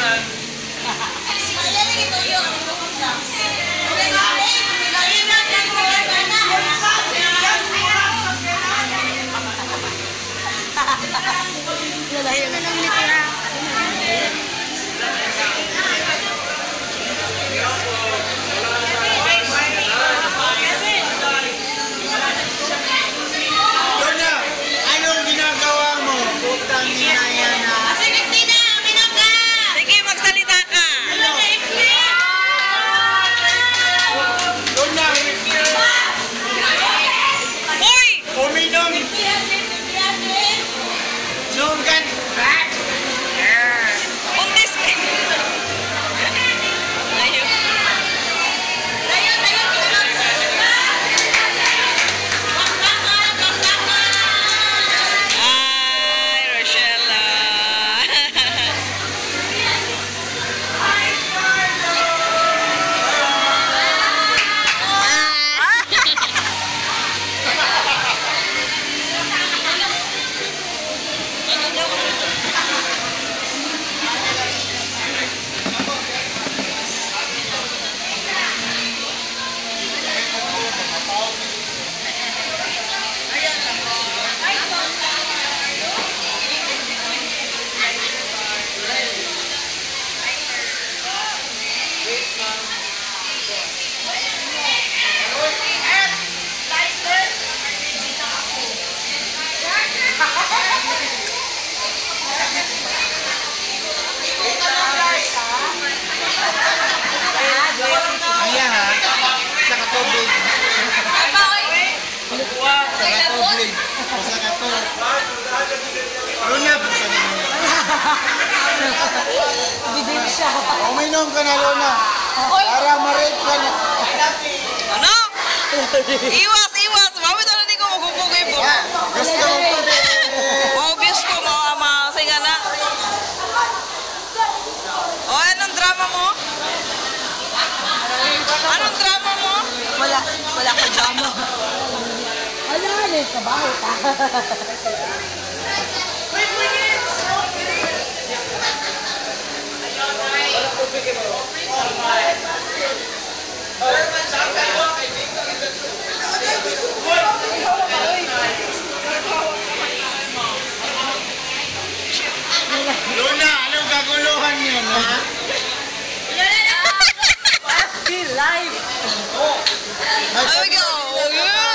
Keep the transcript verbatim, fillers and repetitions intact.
Ayun na lang nitira. Dona, anong ginagawa mo? Putang ina yan na. Sige, Tina, uminom ka! Sige, magsalita ka! Dona, Uy! uminom! Sugan! Untis ka! Layo. Layo, layo, ay, Rochella. Iya ha? Sa katubig. Sa katubig. Sa katubig. Luna, putang ina. Bidin siya. Uminom ka na, Luna. Para ma-rape ka na. Ano? Iwas, iwas. Mami tala di ko magpupugay po. Gusto mo pa din. Obvious ko, mga masinga na. O, anong drama mo? Anong drama mo? Wala, wala ka drama. Wala, alis ka ba? Luna, anong kaguluhan yun, ha? F B Live! There we go.